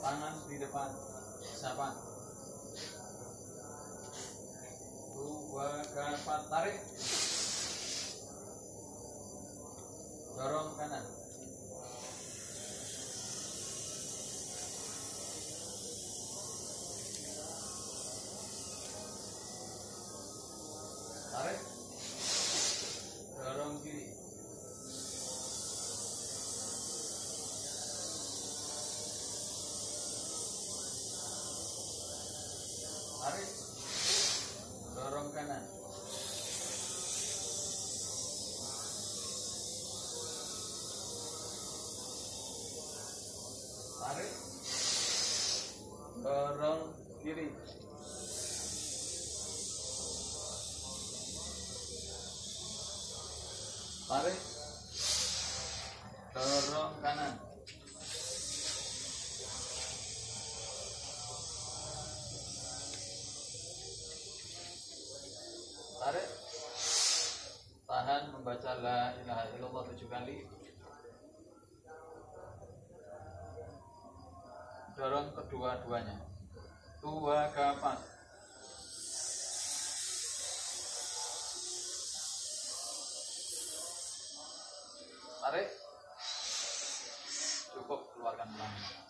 Tangan di depan. Siapa? 2 ke 4, tarik. Dorong kanan. Tarik. Dorong kiri. Tarik. Dorong kanan. Tarik. Dorong kiri. Tarik. Dorong kanan. Tarik. Tahan membaca la ilaha illallah 7 kali. Dorong kedua-duanya. 2 ke 4. Tarik. Cukup, keluarkan pelan.